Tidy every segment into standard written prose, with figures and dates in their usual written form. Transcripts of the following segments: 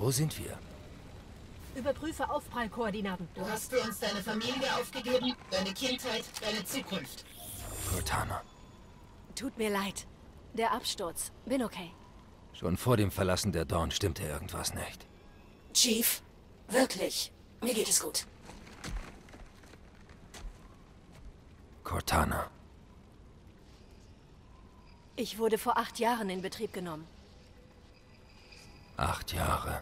Wo sind wir? Überprüfe Aufprallkoordinaten. Du hast für uns deine Familie aufgegeben, deine Kindheit, deine Zukunft. Cortana. Tut mir leid. Der Absturz. Bin okay. Schon vor dem Verlassen der Dawn stimmte irgendwas nicht. Chief, wirklich, mir geht es gut. Cortana. Ich wurde vor 8 Jahren in Betrieb genommen. 8 Jahre.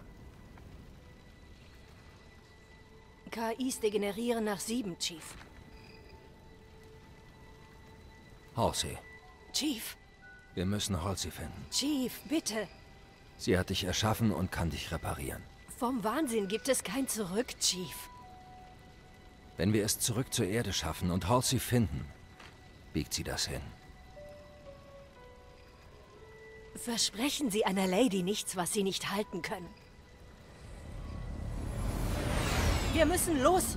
KIs degenerieren nach 7, Chief. Halsey. Chief, Wir müssen Halsey finden. Chief, bitte. Sie hat dich erschaffen und kann dich reparieren. Vom Wahnsinn gibt es kein Zurück, Chief. Wenn wir es zurück zur Erde schaffen und Halsey finden, biegt sie das hin. Versprechen Sie einer Lady nichts, was Sie nicht halten können. Wir müssen los!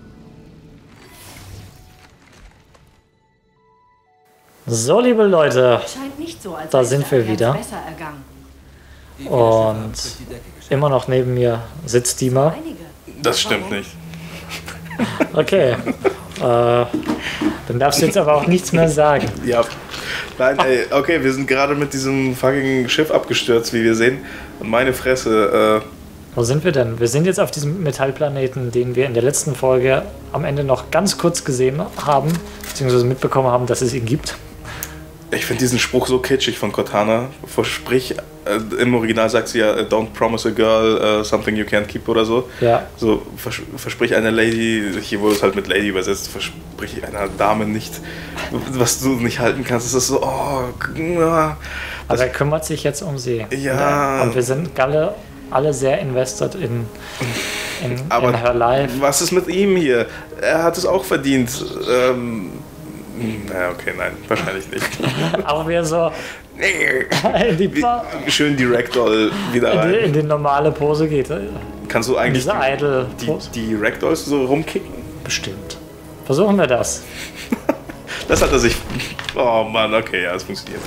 So, liebe Leute, Scheint nicht so, als da wäre sind es wir Allianz wieder. besser ergangen. Und immer noch neben mir sitzt Dima. Einige. Das stimmt nicht. Okay, dann darfst du jetzt aber auch nichts mehr sagen. Ja. Nein, ey, okay, wir sind gerade mit diesem fucking Schiff abgestürzt, wie wir sehen. Und meine Fresse, Wo sind wir denn? Wir sind jetzt auf diesem Metallplaneten, den wir in der letzten Folge am Ende noch ganz kurz gesehen haben, beziehungsweise mitbekommen haben, dass es ihn gibt. ich finde diesen Spruch so kitschig von Cortana. Versprich, im Original sagt sie ja, don't promise a girl something you can't keep oder so. Ja. So, versprich einer Lady, hier wurde es halt mit Lady übersetzt, versprich einer Dame nicht, was du nicht halten kannst. Das ist so, oh, Aber er kümmert sich jetzt um sie. Ja. Und wir sind alle sehr invested in aber her life. was ist mit ihm hier? Er hat es auch verdient. Naja, okay, nein, wahrscheinlich nicht. Auch wir so Schön die Ragdoll wieder rein. in die normale Pose geht. Kannst du eigentlich Diese idle die Ragdolls so rumkicken? Bestimmt. Versuchen wir das. Das hat er sich... Oh Mann, okay, ja, das funktioniert.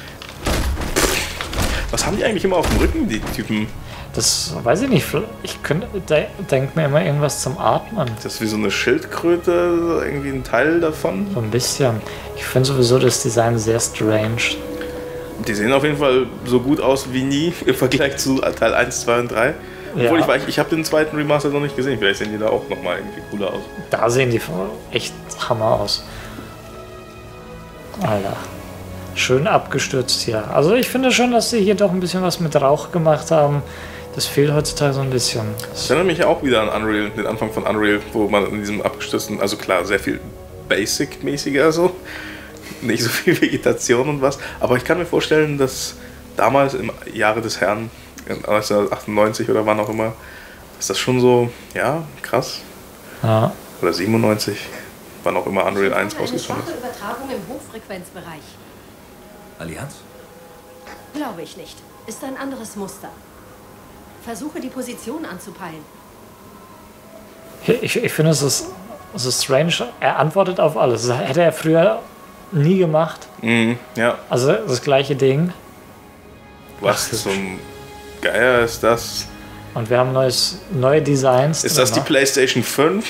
Was haben die eigentlich immer auf dem Rücken, die Typen? Das weiß ich nicht. Ich denke mir immer irgendwas zum Atmen. Das ist wie so eine Schildkröte, irgendwie ein Teil davon. So ein bisschen. Ich finde sowieso das Design sehr strange. Die sehen auf jeden Fall so gut aus wie nie im Vergleich zu Teil 1, 2 und 3. Obwohl Ja. ich habe den zweiten Remaster noch nicht gesehen. Vielleicht sehen die da auch nochmal irgendwie cooler aus. Da sehen die echt Hammer aus. Alter. Schön abgestürzt hier. Also ich finde schon, dass sie hier doch ein bisschen was mit Rauch gemacht haben. Das fehlt heutzutage so ein bisschen. Das erinnert mich auch wieder an Unreal, den Anfang von Unreal, wo man in diesem abgestürzten, also klar, sehr viel Basic-mäßiger so. Nicht so viel Vegetation und was. Aber ich kann mir vorstellen, dass damals im Jahre des Herrn, 1998 oder wann auch immer, dass das schon so, ja, krass. Ja. Oder 97, wann auch immer Unreal 1 Eine rausgekommen schwache ist. Übertragung im Hochfrequenzbereich. Allianz? Glaube ich nicht. Ist ein anderes Muster. Versuche die Position anzupeilen. Ich finde es ist strange. Er antwortet auf alles. Das hätte er früher nie gemacht. Mhm, ja. Also das gleiche Ding. Was zum Geier ist das? Und wir haben neue Designs. Ist das die drin, PlayStation 5?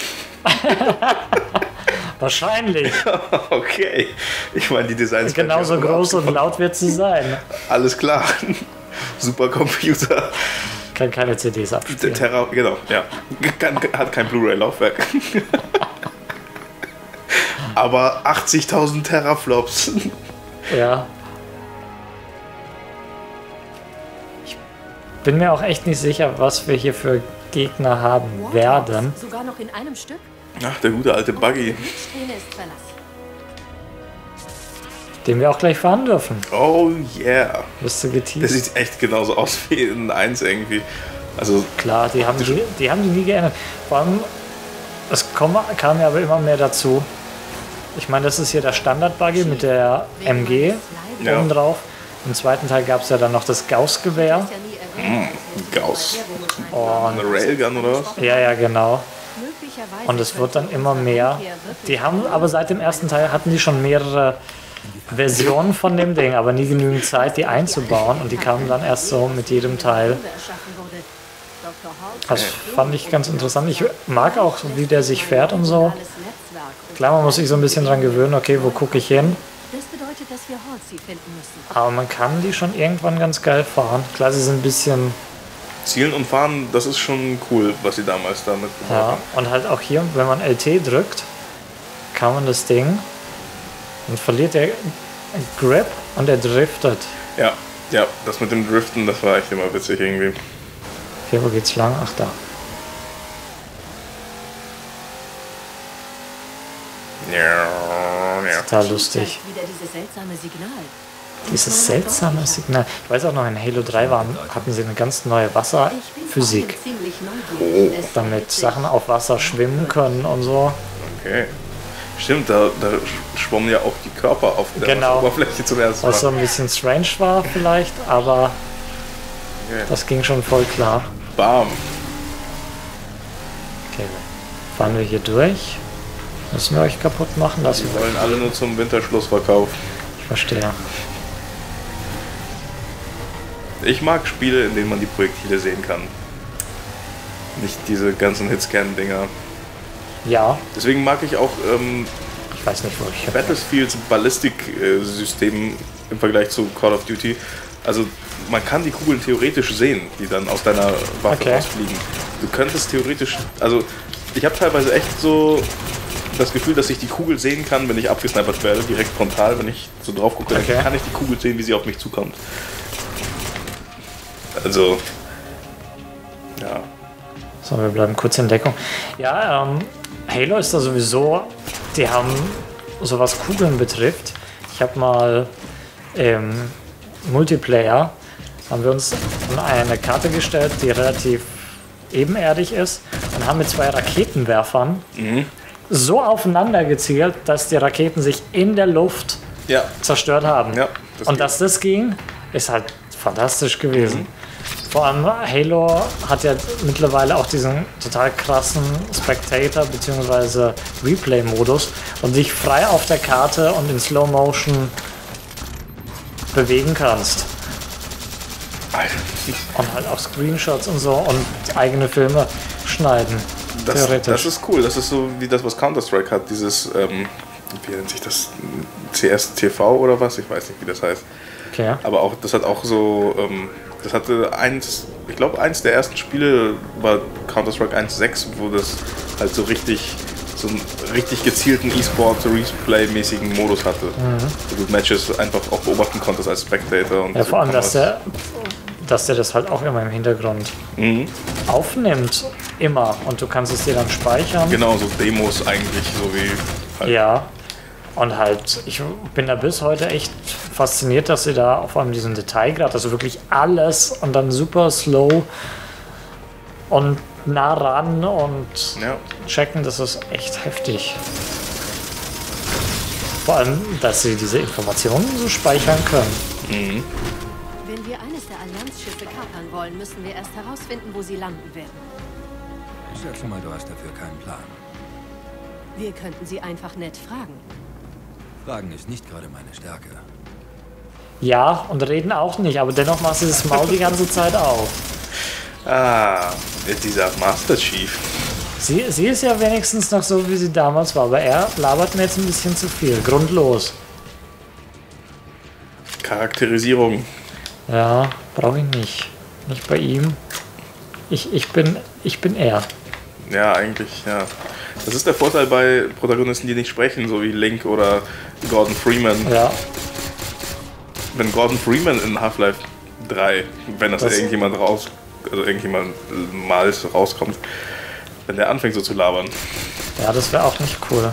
Wahrscheinlich. Okay. Ich meine, die Designs werden Genauso ja groß und laut wird sie sein. Alles klar. Supercomputer. Kann keine CDs abspielen. Terra, genau, ja. Hat kein Blu-ray-Laufwerk. Aber 80.000 Teraflops. Ja. Ich bin mir auch echt nicht sicher, was wir hier für Gegner haben werden. Sogar noch in einem Stück? Ach, der gute alte Buggy. Die Strähne ist Verlass. Den wir auch gleich fahren dürfen. Oh yeah. Bist du Der geteased? sieht echt genauso aus wie in 1 irgendwie. Also, Klar, die haben die nie geändert. Vor allem, es kam ja aber immer mehr dazu. Ich meine, das ist hier der Standard-Buggy mit der MG Ja. oben drauf. Im zweiten Teil gab es ja dann noch das Gauss-Gewehr. Gauss. Und Eine Railgun oder was? ja, genau. Und es wird dann immer mehr. Die haben aber seit dem ersten Teil hatten die schon mehrere Versionen von dem Ding, aber nie genügend Zeit, die einzubauen. Und die kamen dann erst so mit jedem Teil. Das fand ich ganz interessant. Ich mag auch, wie der sich fährt und so. Klar, man muss sich so ein bisschen dran gewöhnen, okay, wo gucke ich hin? Das bedeutet, dass wir Halsey finden müssen. Aber man kann die schon irgendwann ganz geil fahren. Klar, sie sind ein bisschen... Zielen und Fahren, das ist schon cool, was sie damals damit gemacht Ja, haben. und halt auch hier, wenn man LT drückt, kann man das Ding und verliert der Grip und er driftet. Ja, ja, das mit dem Driften, das war echt immer witzig irgendwie. Okay, wo geht's lang? Ach, da. Ja. Total lustig. Wieder dieses seltsame Signal. Dieses seltsame Signal. Ich weiß auch noch, in Halo 3 hatten sie eine ganz neue Wasserphysik, Ziemlich neugierig. Es damit witzig. Sachen auf Wasser schwimmen können und so. Okay. Stimmt, da schwommen ja auch die Körper auf der Genau. Oberfläche zum ersten Mal. Was so ein bisschen strange war vielleicht, aber Okay. das ging schon voll klar. Bam. Okay, fahren wir hier durch. Müssen wir euch kaputt machen lassen? Die wollen alle nur zum Winterschlussverkauf. Ich verstehe. Ich mag Spiele, in denen man die Projektile sehen kann. Nicht diese ganzen Hitscan-Dinger. Ja, Deswegen mag ich auch ich weiß nicht, wo ich... Battlefields Ballistik-System im Vergleich zu Call of Duty. Also man kann die Kugeln theoretisch sehen, die dann aus deiner Waffe Okay. rausfliegen. Du könntest theoretisch... Also ich habe teilweise echt so das Gefühl, dass ich die Kugel sehen kann, wenn ich abgesnipert werde, direkt frontal, wenn ich so drauf gucke, Okay. dann kann ich die Kugel sehen, wie sie auf mich zukommt. Also... Ja. So, wir bleiben kurz in Deckung. Ja, Halo ist da sowieso, die haben, so was Kugeln betrifft. Ich habe mal im Multiplayer, haben wir uns an eine Karte gestellt, die relativ ebenerdig ist und haben mit 2 Raketenwerfern so aufeinander gezielt, dass die Raketen sich in der Luft Ja. zerstört haben. Ja, das und geht. dass das ging, ist halt fantastisch gewesen. Vor allem Halo hat ja mittlerweile auch diesen total krassen Spectator- bzw. Replay-Modus und dich frei auf der Karte und in Slow Motion bewegen kannst. Alter. Und halt auch Screenshots und so und eigene Filme schneiden. Theoretisch. Das ist cool. Das ist so wie das, was Counter-Strike hat. Dieses, wie nennt sich das? CSTV oder was? Ich weiß nicht, wie das heißt. Okay. Aber auch, das hat auch so, das hatte ich glaube, eins der ersten Spiele war Counter-Strike 1.6, wo das halt so einen richtig gezielten E-Sport-Replay-mäßigen Modus hatte. Wo du Matches einfach auch beobachten konntest als Spectator. Und Ja, so vor allem, kann dass der das halt auch immer im Hintergrund Mhm. aufnimmt. Immer. Und du kannst es dir dann speichern. Genau, so Demos eigentlich, so wie halt. Ja. Und halt, ich bin da bis heute echt fasziniert, dass sie da vor allem diesen Detailgrad, also wirklich alles und dann super slow und nah ran und Ja. checken, das ist echt heftig. Vor allem, dass sie diese Informationen so speichern können. Mhm. Wenn wir eines der Allianzschiffe kapern wollen, müssen wir erst herausfinden, wo sie landen werden. Ich schätze mal, du hast dafür keinen Plan. Wir könnten sie einfach nett fragen. Fragen ist nicht gerade meine Stärke. Ja, und reden auch nicht, aber dennoch machst du das Maul die ganze Zeit auf. Ah, dieser Master Chief. Sie ist ja wenigstens noch so, wie sie damals war, aber er labert mir jetzt ein bisschen zu viel. Grundlos. Charakterisierung. Ja, brauche ich nicht. Nicht bei ihm. Ich bin er. Ja, eigentlich, ja. Das ist der Vorteil bei Protagonisten, die nicht sprechen, so wie Link oder Gordon Freeman. Ja, Wenn Gordon Freeman in Half-Life 3, wenn das Was? irgendjemand mal rauskommt, wenn der anfängt so zu labern. ja, das wäre auch nicht cool.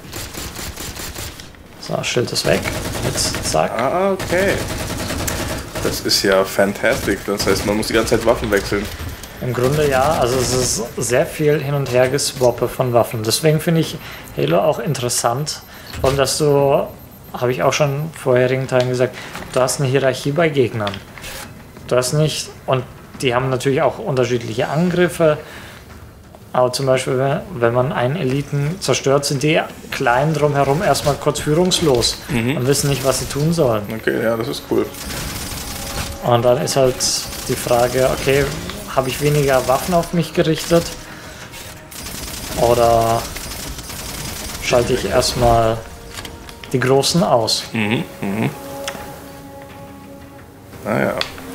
So, Schild ist weg. Jetzt zack. Ah, okay. Das ist ja fantastic. Das heißt, man muss die ganze Zeit Waffen wechseln. Im Grunde ja, also es ist sehr viel hin und her geswappe von Waffen. Deswegen finde ich Halo auch interessant. Vor allem, dass du, habe ich auch schon in vorherigen Teilen gesagt, du hast eine Hierarchie bei Gegnern. Du hast nicht, und die haben natürlich auch unterschiedliche Angriffe. Aber zum Beispiel, wenn man einen Eliten zerstört, sind die Kleinen drumherum erstmal kurz führungslos und wissen nicht, was sie tun sollen. Okay, ja, das ist cool. Und dann ist halt die Frage, okay, habe ich weniger Waffen auf mich gerichtet? Oder schalte ich erstmal die Großen aus? Naja.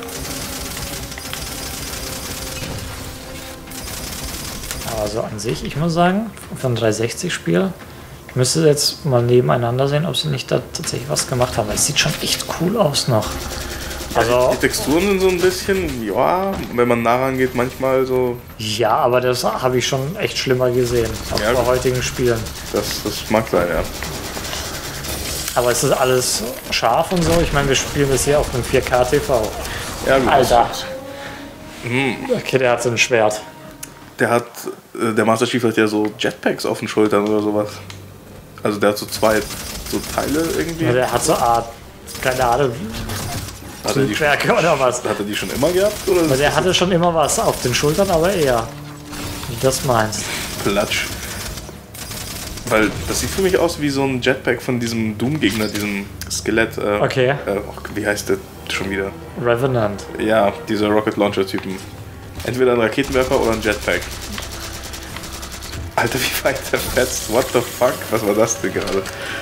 Also an sich, ich muss sagen, von 360-Spiel, ich müsste jetzt mal nebeneinander sehen, ob sie nicht da tatsächlich was gemacht haben. Es sieht schon echt cool aus noch. Also, Die Texturen sind so ein bisschen, ja, wenn man nah rangeht, manchmal so. ja, aber das habe ich schon echt schlimmer gesehen, auch Ja, bei heutigen Spielen. Das mag sein, ja. Aber es ist alles scharf und so. Ich meine, wir spielen das hier auf einem 4K TV. Ja, gut. Alter. Okay, der hat so ein Schwert. Der Master Chief hat ja so Jetpacks auf den Schultern oder sowas. Also der hat so zwei so Teile irgendwie. Ja, der hat so Art, keine Ahnung, Hat er die schon, Triebwerke oder was. hat er die schon immer gehabt? Oder Aber der hatte schon immer was auf den Schultern, aber eher. Wie du das meinst. Platsch. Weil das sieht für mich aus wie so ein Jetpack von diesem Doom-Gegner, diesem Skelett. Okay. Wie heißt der schon wieder? Revenant. Ja, diese Rocket Launcher-Typen. Entweder ein Raketenwerfer oder ein Jetpack. Alter, wie weit der fetzt. What the fuck? Was war das denn gerade?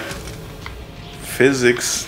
Physics.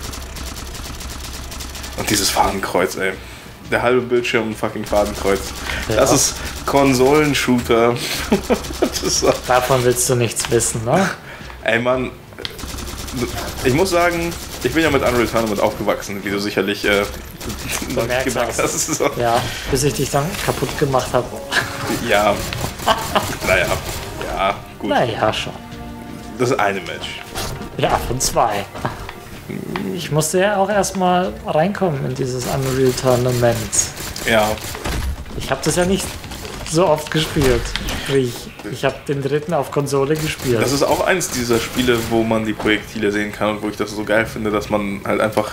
Und dieses Fadenkreuz, ey. Der halbe Bildschirm ein fucking Fadenkreuz. Ja. Das ist Konsolenshooter. Das ist so. Davon willst du nichts wissen, ne? Ey, Mann. Ich muss sagen, ich bin ja mit Unreal Tournament aufgewachsen, wie du sicherlich Bemerkt gemerkt hast. hast. So. Ja, bis ich dich dann kaputt gemacht habe. Ja. Naja. Ja, gut. Naja, schon. Das eine Match. Ja, von 2. Ich musste ja auch erstmal reinkommen in dieses Unreal Tournament. Ja. Ich habe das ja nicht so oft gespielt. Sprich, ich habe den dritten auf Konsole gespielt. Das ist auch eins dieser Spiele, wo man die Projektile sehen kann und wo ich das so geil finde, dass man halt einfach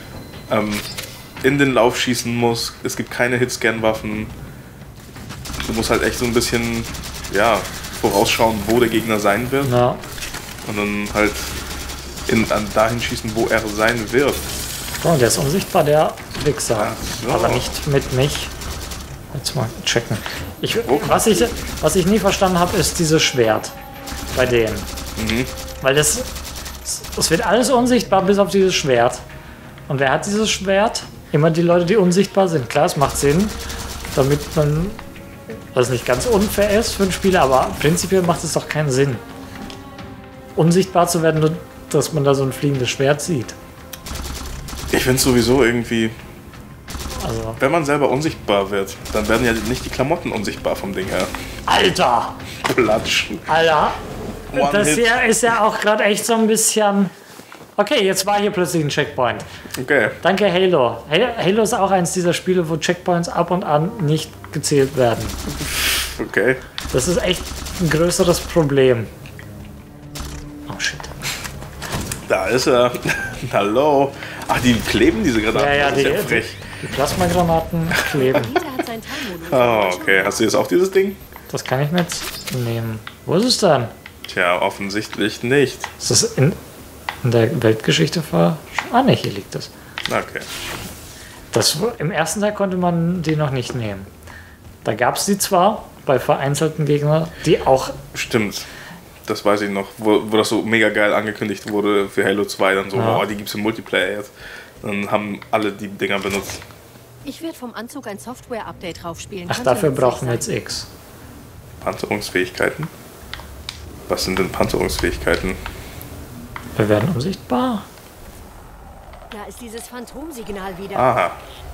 in den Lauf schießen muss. Es gibt keine Hitscan-Waffen. Du musst halt echt so ein bisschen, ja, vorausschauen, wo der Gegner sein wird. Ja. Und dann halt dahin schießen, wo er sein wird. Oh, der ist unsichtbar, der Wichser. Ach so. Aber nicht mit mich. Jetzt mal checken. Was ich nie verstanden habe, ist dieses Schwert bei denen. Weil es wird alles unsichtbar bis auf dieses Schwert. Und wer hat dieses Schwert? Immer die Leute, die unsichtbar sind. Klar, es macht Sinn, damit man das nicht ganz unfair ist für einen Spieler, aber prinzipiell macht es doch keinen Sinn, unsichtbar zu werden, nur dass man da so ein fliegendes Schwert sieht. Ich finde es sowieso irgendwie, Also, wenn man selber unsichtbar wird, dann werden ja nicht die Klamotten unsichtbar vom Ding her. Alter! Platsch. Alter! One Das Hit. hier ist ja auch gerade echt so ein bisschen... Okay, jetzt war hier plötzlich ein Checkpoint. Okay. Danke, Halo. Halo ist auch eins dieser Spiele, wo Checkpoints ab und an nicht gezählt werden. Okay. Das ist echt ein größeres Problem. Oh shit. Da ist er. Hallo. Ach, die kleben diese Granaten. Ja, Das ist ja frech. die Plasmagranaten kleben. Jeder hat seinen Teilmodus. Oh, okay. Hast du jetzt auch dieses Ding? Das kann ich mir jetzt nehmen. Wo ist es dann? Tja, offensichtlich nicht. Ist das in der Weltgeschichte Ah ne, hier liegt es. Okay. Im ersten Teil konnte man die noch nicht nehmen. Da gab es die zwar bei vereinzelten Gegnern, die auch... Stimmt. Das weiß ich noch, wo das so mega geil angekündigt wurde für Halo 2. Dann so, Ja. oh, die gibt's im Multiplayer jetzt. Dann haben alle die Dinger benutzt. Ich werde vom Anzug ein Software-Update draufspielen. Ach, Kannst du dafür mir brauchen wir gleich jetzt X. Panzerungsfähigkeiten? Was sind denn Panzerungsfähigkeiten? Wir werden unsichtbar. sagen? Da ist dieses Phantomsignal wieder. Aha.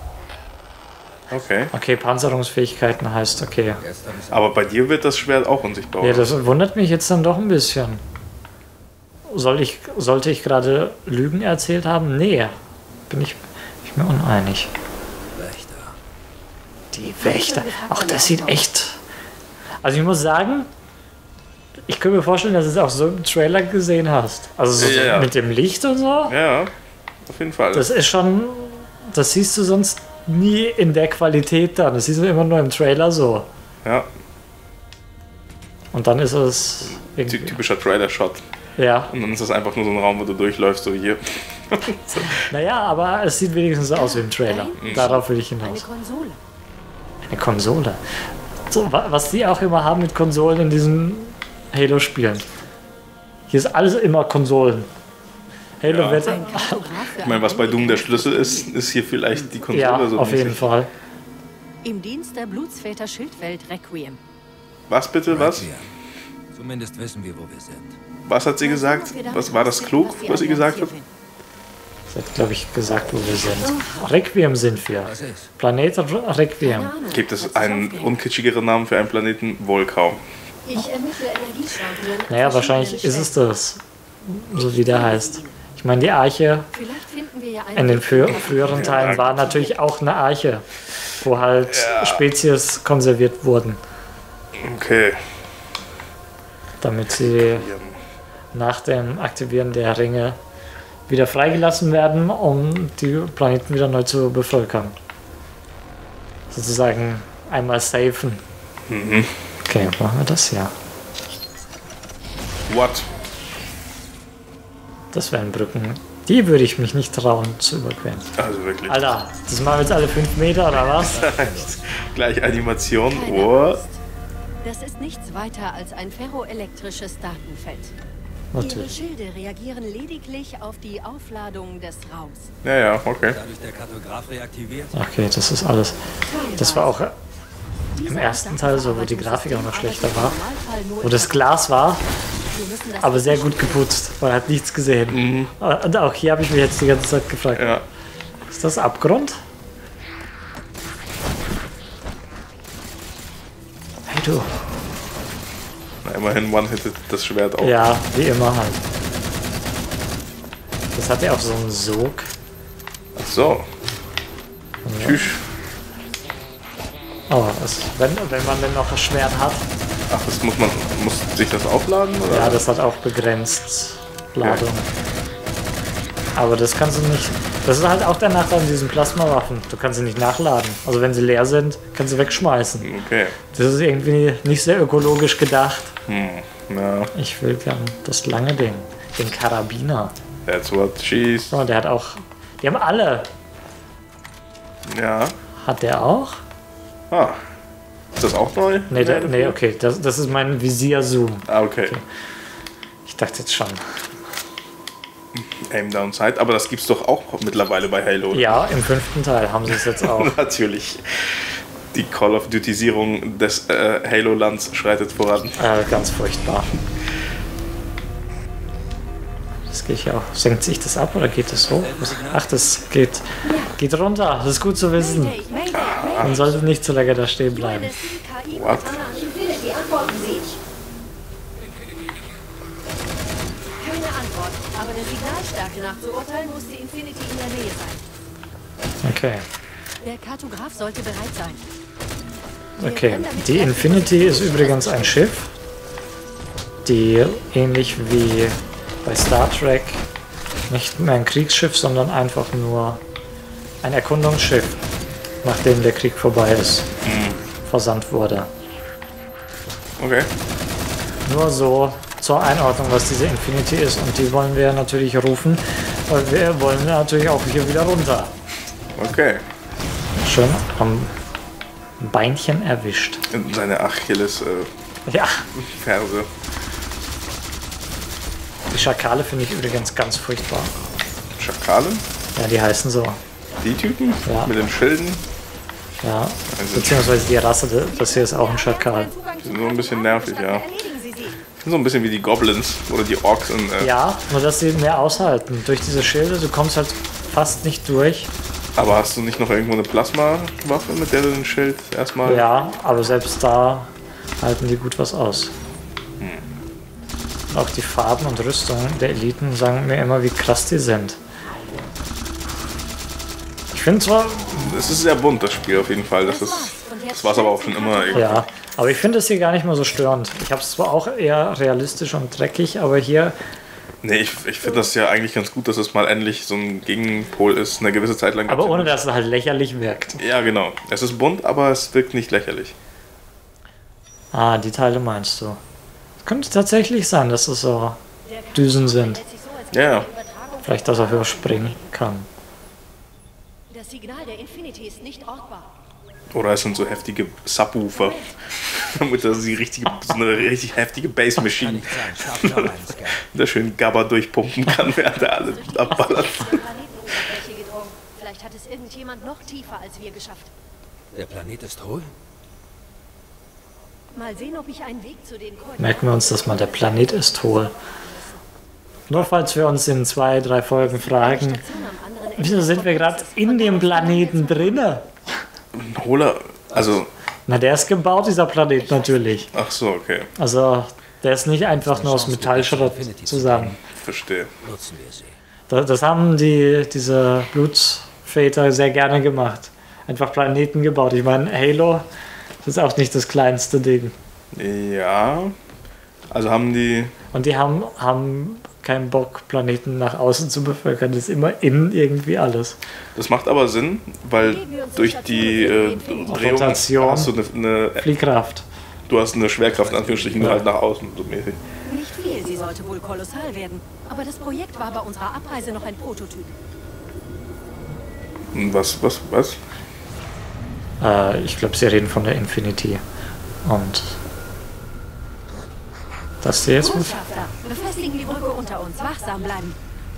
Okay. Okay, Panzerungsfähigkeiten heißt okay. Aber bei dir wird das Schwert auch unsichtbar. Ja, oder? das wundert mich jetzt dann doch ein bisschen. Sollte ich gerade Lügen erzählt haben? Nee. Bin ich mir uneinig. Wächter. Die Wächter. Ach, das sieht echt... Also ich muss sagen, ich könnte mir vorstellen, dass du es auch so im Trailer gesehen hast. Also so Ja, ja. mit dem Licht und so. Ja, auf jeden Fall. Das ist schon... Das siehst du sonst nie in der Qualität dann. Das siehst du immer nur im Trailer so. ja, Und dann ist es... irgendwie- typischer Trailer-Shot. Ja. Und dann ist das einfach nur so ein Raum, wo du durchläufst, so hier. Naja, aber es sieht wenigstens so aus wie im Trailer. Darauf will ich Eine hinaus. Konsole. Eine Konsole. So, was die auch immer haben mit Konsolen in diesen Halo-Spielen. Hier ist alles immer Konsolen. Halo Ja. wird... Ich meine, was bei Doom der Schlüssel ist, ist hier vielleicht die Konsole Ja, so auf jeden mäßig. Fall. Im Dienst der Blutsväter Schildwelt Requiem. Was bitte, was? Requiem. Zumindest wissen wir, wo wir sind. Was hat sie gesagt? Was war das klug, was sie gesagt hat? Sie hat, glaube ich, gesagt, wo wir sind. Requiem sind wir. Was ist? Planet Requiem. Gibt es einen unkitschigeren Namen für einen Planeten? Wohl kaum. Ich ermittle Energieschwankungen. Naja, wahrscheinlich ist es das. So wie der heißt. Ich meine, die Arche Vielleicht finden wir ja einen in den Weg, früheren Teilen war natürlich auch eine Arche, wo halt Spezies konserviert wurden, Okay. damit sie nach dem Aktivieren der Ringe wieder freigelassen werden, um die Planeten wieder neu zu bevölkern. Sozusagen einmal safen. Okay, machen wir das ja. What? Das wären Brücken. Die würde ich mich nicht trauen zu überqueren. Also wirklich. Alter, das machen wir jetzt alle 5 Meter oder was? Gleich Animation. Keine Oh. Angst. Das ist nichts weiter als ein ferroelektrisches Datenfeld. Ihre Natürlich. Schilde reagieren lediglich auf die Aufladung des Raums. Ja, ja, okay. Dadurch der Kartograph reaktiviert. Okay, das ist alles. Das war auch im ersten Teil so, wo die Grafik auch noch schlechter war. Wo das Glas war, aber sehr gut geputzt. Man hat nichts gesehen. Und auch hier habe ich mich jetzt die ganze Zeit gefragt, Ja. ist das Abgrund? Hey du. Na, immerhin one-hitted das Schwert auch. Ja, wie immer halt. Das hat ja auch so einen Sog. Ach so. Tschüss. Oh, wenn man denn noch ein Schwert hat. Ach, das muss sich das aufladen, oder? Ja, das hat auch begrenzt Ladung. Aber das kannst du nicht. Das ist halt auch der Nachteil an diesen Plasmawaffen. Du kannst sie nicht nachladen. Also wenn sie leer sind, kannst du wegschmeißen. Okay. Das ist irgendwie nicht sehr ökologisch gedacht. Ja, Ich will gern das lange Ding. Den Karabiner. that's what she's. Oh, der hat auch. Die haben alle. Ja. Hat der auch? Ah. Ist das auch neu? Nee, okay. Das ist mein Visier-Zoom. Ah, okay. Ich dachte jetzt schon. Aim Down Sight, aber das gibt's doch auch mittlerweile bei Halo. Ja, im 5. Teil haben sie es jetzt auch. Natürlich. Die Call of Duty-Sierung des Halo-Lands schreitet voran. Ganz furchtbar. Das geht ja auch. Senkt sich das ab oder geht das hoch? Ach, das geht runter. Das ist gut zu wissen. Mayday, Mayday, Mayday. Man sollte nicht zu lange da stehen bleiben. Meine KI What? Infinity antworten Sie. Keine Antwort, aber der Signalstärke nach zu urteilen, muss die Infinity in der Nähe sein. Okay. Der Kartograph sollte bereit sein. Okay. Die Infinity ist übrigens ein Schiff, die ähnlich wie bei Star Trek nicht mehr ein Kriegsschiff, sondern einfach nur ein Erkundungsschiff, nachdem der Krieg vorbei ist, versandt wurde. Okay. Nur so zur Einordnung, was diese Infinity ist. Und die wollen wir natürlich rufen, weil wir wollen natürlich auch hier wieder runter. Okay. Schön am Beinchen erwischt. In seine Achilles Ja, Ferse. die Schakale finde ich übrigens ganz furchtbar. Schakale? Ja, die heißen so. Die Typen? Ja. Mit den Schilden? Ja, beziehungsweise die Rasse, das hier ist auch ein Schakal. Die sind so ein bisschen nervig, ja. Erledigen Sie sie. Die sind so ein bisschen wie die Goblins oder die Orks in. Ja, nur dass sie mehr aushalten. Durch diese Schilde, du kommst halt fast nicht durch. Aber hast du nicht noch irgendwo eine Plasmawaffe, mit der du den Schild erstmal. Ja, aber selbst da halten die gut was aus. Auch die Farben und Rüstungen der Eliten sagen mir immer, wie krass die sind. Ich finde zwar, Es ist sehr bunt, das Spiel auf jeden Fall. Das war es aber auch schon immer. Irgendwie. ja, aber ich finde es hier gar nicht mal so störend. Ich habe es zwar auch eher realistisch und dreckig, aber hier, Nee, ich finde das ja eigentlich ganz gut, dass es mal endlich so ein Gegenpol ist, eine gewisse Zeit lang. aber ohne dass es halt lächerlich wirkt. Ja, genau. Es ist bunt, aber es wirkt nicht lächerlich. Ah, die Teile meinst du. Es könnte tatsächlich sein, dass es so Düsen sind. Ja, Vielleicht, dass er höher springen kann. Das Signal der Infinity ist nicht ortbar. Oder es sind so heftige Subwoofer, damit er so eine richtig heftige Bass-Machine da schön Gabba durchpumpen kann, während er alle abballert. Planetenoberfläche gedrungen. Vielleicht hat es irgendjemand noch tiefer als wir geschafft. Der Planet ist hohl? Mal sehen, ob ich einen Weg zu den Koordinaten... Merken wir uns das mal, der Planet ist hohl. Nur falls wir uns in 2, 3 Folgen fragen, wieso sind wir gerade in dem Planeten drinne? Ein hohler, also... Na, der ist gebaut, dieser Planet natürlich. Ach so, okay. Also, der ist nicht einfach nur aus Metallschrott zusammen. Verstehe. Nutzen wir sie. Das haben diese Blutsväter sehr gerne gemacht. Einfach Planeten gebaut. Ich meine, Halo ist auch nicht das kleinste Ding. Ja, also haben die... Und die haben keinen Bock, Planeten nach außen zu bevölkern. Das ist immer innen irgendwie alles. Das macht aber Sinn, weil durch die Drehung Rotation. hast du eine Fliehkraft. du hast eine Schwerkraft in Anführungsstrichen nur halt nach außen so mäßig. Nicht viel, sie sollte wohl kolossal werden. Aber das Projekt war bei unserer Abreise noch ein Prototyp. Was? Ich glaube, sie reden von der Infinity. Und das hier jetzt... Botschafter, befestigen die Brücke unter uns. Wachsam bleiben.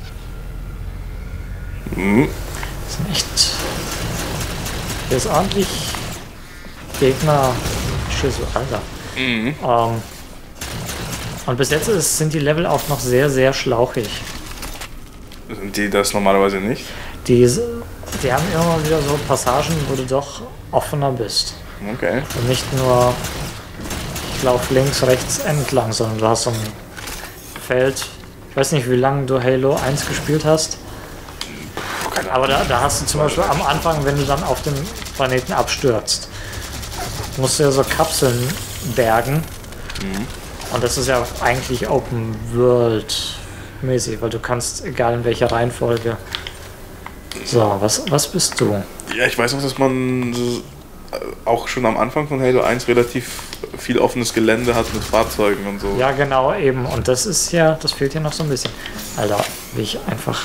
Das sind echt... Hier ist ordentlich Gegner... Schüssel, Alter. Und bis jetzt sind die Level auch noch sehr, sehr schlauchig. Sind die das normalerweise nicht? Die haben immer mal wieder so Passagen, wo du doch offener bist. Okay. Und nicht nur, ich laufe links, rechts entlang, sondern du hast so ein Feld. Ich weiß nicht, wie lange du Halo 1 gespielt hast. Aber da hast du zum Beispiel am Anfang, wenn du dann auf den Planeten abstürzt, musst du ja so Kapseln bergen. Und das ist ja eigentlich Open World mäßig, weil du kannst, egal in welcher Reihenfolge. So, was bist du? Ja, ich weiß auch, dass man auch schon am Anfang von Halo 1 relativ viel offenes Gelände hat mit Fahrzeugen und so. Ja, genau, eben. Und das ist ja, das fehlt hier noch so ein bisschen. Alter, wie ich einfach...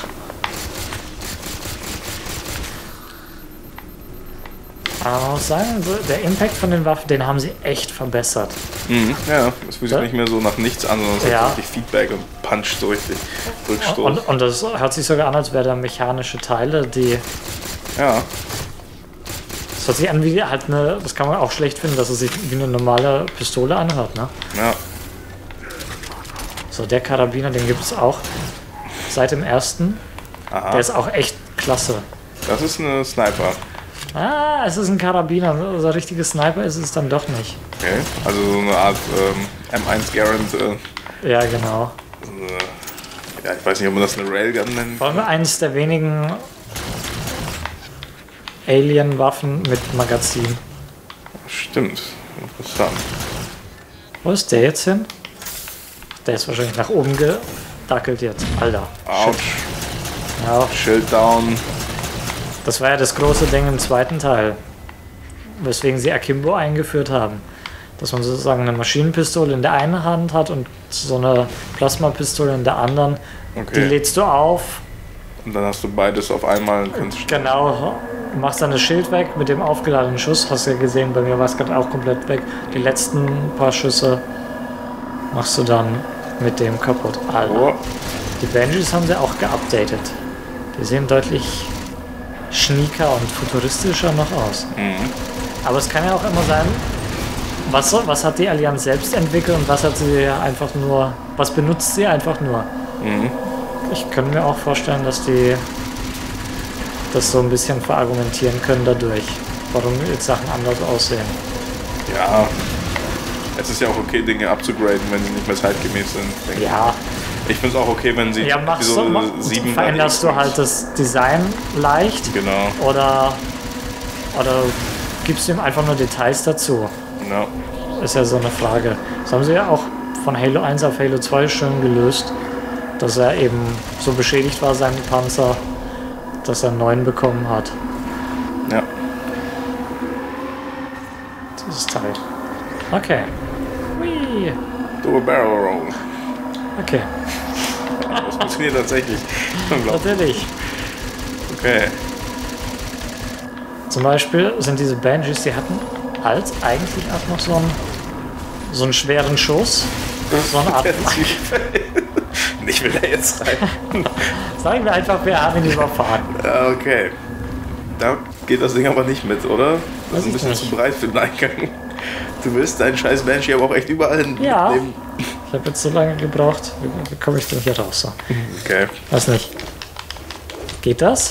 Aber man muss sagen, so, der Impact von den Waffen, den haben sie echt verbessert. Ja, es fühlt sich nicht mehr so nach nichts an, sondern es Ja. hat richtig Feedback und Punch so richtig Rückstoß. Und das hört sich sogar an, als wäre da mechanische Teile, die... Ja, Das hört sich an wie halt eine... Das kann man auch schlecht finden, dass es sich wie eine normale Pistole anhört, ne? ja. So, der Karabiner, den gibt es auch seit dem ersten. Aha. Der ist auch echt klasse. Das ist eine Sniper. Ah, es ist ein Karabiner. So ein richtiges Sniper ist es dann doch nicht. Okay. Also so eine Art M1 Garand. Ja, genau. Ja, ich weiß nicht, ob man das eine Railgun nennt. Vor allem eines der wenigen Alien-Waffen mit Magazin. Stimmt. Interessant. Wo ist der jetzt hin? Der ist wahrscheinlich nach oben gedackelt jetzt. Alter. Autsch. Ja, Shield down. das war ja das große Ding im zweiten Teil. Weswegen sie Akimbo eingeführt haben. Dass man sozusagen eine Maschinenpistole in der einen Hand hat und so eine Plasmapistole in der anderen. Die Okay. lädst du auf. Und dann hast du beides auf einmal und kannst. Genau. Du machst dann das Schild weg mit dem aufgeladenen Schuss. Hast du ja gesehen, bei mir war es gerade auch komplett weg. Die letzten paar Schüsse machst du dann mit dem kaputt. Alter. Oh, Die Banjis haben sie auch geupdatet. Die sehen deutlich schnieker und futuristischer noch aus. Aber es kann ja auch immer sein, was hat die Allianz selbst entwickelt und was hat sie einfach nur, was benutzt sie einfach nur. Ich könnte mir auch vorstellen, dass die das so ein bisschen verargumentieren können dadurch, warum jetzt Sachen anders aussehen. ja. Es ist ja auch okay, Dinge abzugraden, wenn sie nicht mehr zeitgemäß sind. denke ich. Ja, Ich finde es auch okay, wenn sie ja Episode 7 veränderst du halt das Design leicht. Genau. Oder gibst du ihm einfach nur Details dazu? Ja. Ist ja so eine Frage. Das haben sie ja auch von Halo 1 auf Halo 2 schön gelöst, dass er eben so beschädigt war, sein Panzer, dass er einen neuen bekommen hat. Ja. Dieses Teil. Okay. Hui. Do a barrel roll. Okay, Das funktioniert tatsächlich. Unglaublich. natürlich. Okay. Zum Beispiel sind diese Banshees, die hatten als eigentlich auch noch so einen schweren Schuss. So eine Art. Ich will da jetzt rein. Sagen wir einfach, wir haben ihn überfahren. Okay. Da geht das Ding aber nicht mit, oder? Das ist ein bisschen nicht. zu breit für den Eingang. Du willst deinen scheiß Banshee aber auch echt überall Ja. mitnehmen. Ich habe jetzt so lange gebraucht. Wie komme ich denn hier raus? So. Okay. Weiß nicht. Geht das?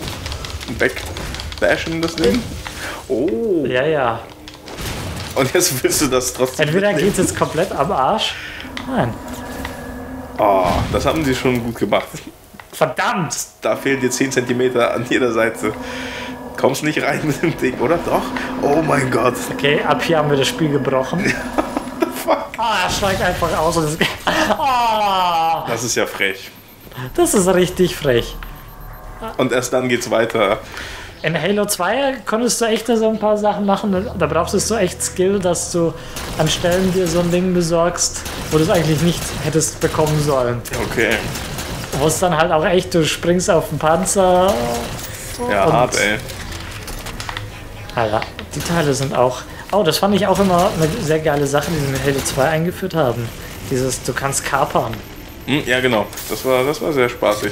Bashen das Ding? Oh. Ja, ja. Und jetzt willst du das trotzdem Entweder mitnehmen? geht es jetzt komplett am Arsch. Nein. Oh, das haben sie schon gut gemacht. Verdammt! Da fehlen dir 10 cm an jeder Seite. Kommst nicht rein mit dem Ding, oder? Doch? Oh mein Gott. Okay, ab hier haben wir das Spiel gebrochen. Fuck. Er steigt einfach aus und es geht. Oh, Das ist ja frech. das ist richtig frech. Und erst dann geht's weiter. In Halo 2 konntest du echt so ein paar Sachen machen. Da brauchst du echt Skill, dass du an Stellen dir so ein Ding besorgst, wo du es eigentlich nicht hättest bekommen sollen. Okay. Wo es dann halt auch echt, du springst auf den Panzer. Ja, Und- hart, ey. Alter, die Teile sind auch. Oh, das fand ich auch immer eine sehr geile Sache, die sie mit Halo 2 eingeführt haben. Dieses, du kannst kapern. Ja, genau. Das war sehr spaßig.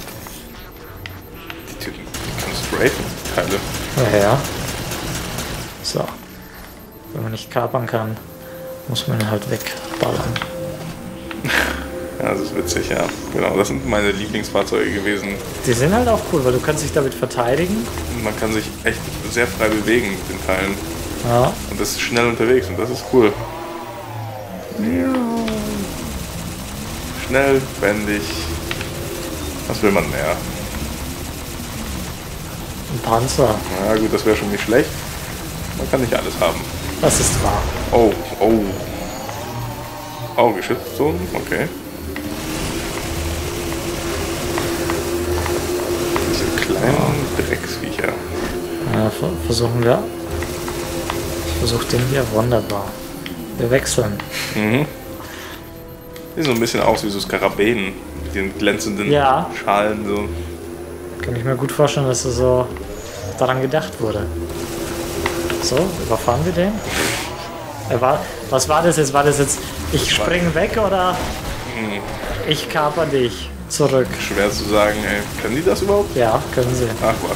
Die Typen, die können strafen, Teile. Ja. So. Wenn man nicht kapern kann, muss man ihn halt wegballern. Ja, das ist witzig, ja. Genau, das sind meine Lieblingsfahrzeuge gewesen. Die sind halt auch cool, weil du kannst dich damit verteidigen. Und man kann sich echt sehr frei bewegen mit den Teilen. Ja. Und das ist schnell unterwegs und das ist cool. Schnell, wendig. Was will man mehr? Ein Panzer. Na gut, das wäre schon nicht schlecht. Man kann nicht alles haben. Das ist wahr. Oh, oh. Oh, Geschützzonen? Okay. Diese kleinen Drecksviecher. Ja, versuchen wir. Ich versuche den hier. Wunderbar. Wir wechseln. Mhm. Sieht so ein bisschen aus wie so Skarabäen. Mit den glänzenden Ja. Schalen. So. Kann ich mir gut vorstellen, dass so daran gedacht wurde. So, überfahren wir den? Was war das jetzt? War das jetzt, ich spring weg oder ich kaper dich zurück? Schwer zu sagen, ey. Können die das überhaupt? Ja, können sie. Ach was.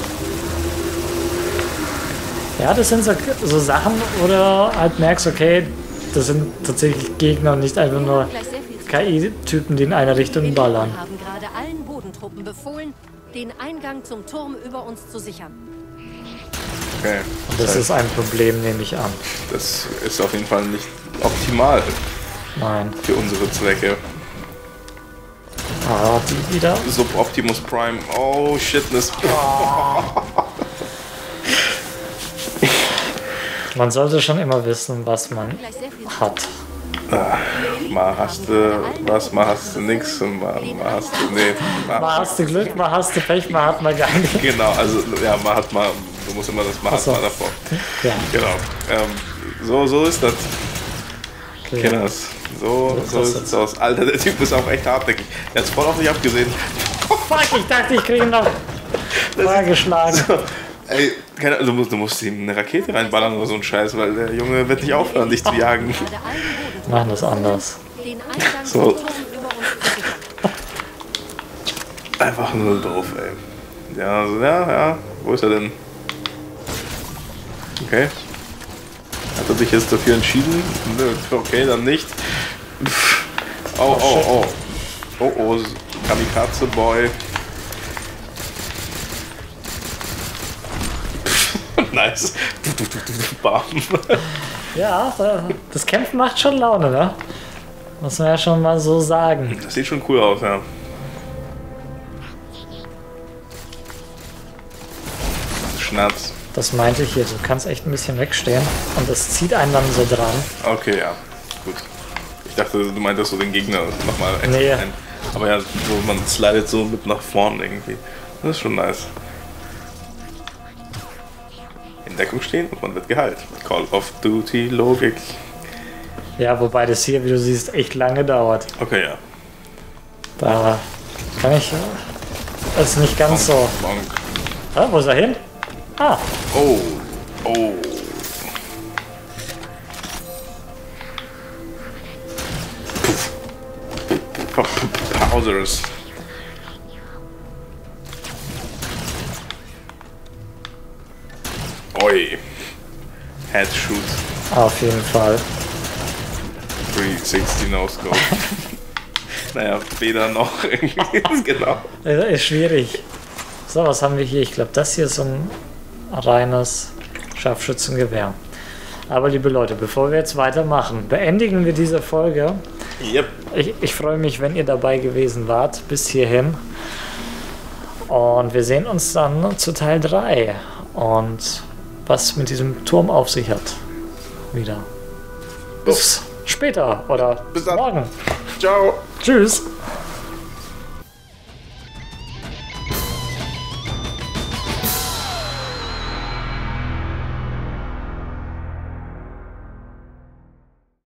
Ja, das sind so Sachen, wo du halt merkst, okay, das sind tatsächlich Gegner und nicht einfach nur Gleich sehr viel zu KI-Typen, die in eine Richtung ballern. Wir haben gerade allen Bodentruppen befohlen, den Eingang zum Turm über uns zu sichern. Okay. Und das ist ein Problem, nehme ich an. Das ist auf jeden Fall nicht optimal Nein. für unsere Zwecke. Ah, die wieder. Optimus Prime. Oh, shitness. Man sollte schon immer wissen, was man Gleich sehr viel zu hat. Mal hast du was, mal hast du nix und mal hast du. Nee. Mal hast du Glück, mal hast du Pech, mal hat man gar nicht. Genau, also ja, man hat mal. Du musst immer das mal Ach so. mal davor. Ja, Genau. So ist das. okay. Kinders. So das sieht's aus. Alter, der Typ ist auch echt hartnäckig. Der hat's voll auf mich abgesehen. Fuck, ich dachte, ich kriege ihn noch vorgeschlagen. Ey, du musst ihm eine Rakete reinballern oder so ein Scheiß, weil der Junge wird nicht aufhören, dich zu jagen. gerade allen Bodentruppen Machen das anders. den Eingang So. zum Turm über uns zu sichern. Einfach nur doof, ey. Ja, also, ja. Wo ist er denn? Okay. Hat er sich jetzt dafür entschieden? Nö, okay, dann nicht. Oh, Kamikaze Boy. Nice. Bam. Ja, das Kämpfen macht schon Laune, ne? Muss man ja schon mal so sagen. Das sieht schon cool aus, ja. Schnatz. Das meinte ich hier, du kannst echt ein bisschen wegstehen und das zieht einen dann so dran. Okay, ja. Gut. Ich dachte, du meintest so den Gegner nochmal extra Nee. ein. Aber ja, so, man slidet so mit nach vorn irgendwie. Das ist schon nice. In Deckung stehen und man wird geheilt. Call of Duty Logik. Ja, wobei das hier, wie du siehst, echt lange dauert. Okay, ja. Da kann ich. Das ist nicht ganz so. Bonk. Wo ist er hin? Ah, Oh. Oh. Pausers. Oi. Headshoot. auf jeden Fall. 360 No-Scope. Naja, weder noch irgendwie. Genau. Ist schwierig. So, was haben wir hier? Ich glaube, das hier ist so ein reines Scharfschützengewehr. Aber liebe Leute, bevor wir jetzt weitermachen, beendigen wir diese Folge. Yep. Ich freue mich, wenn ihr dabei gewesen wart, bis hierhin. Und wir sehen uns dann zu Teil 3. Und was mit diesem Turm auf sich hat. Wieder. Bis später oder Bis dann. morgen. Ciao. Tschüss.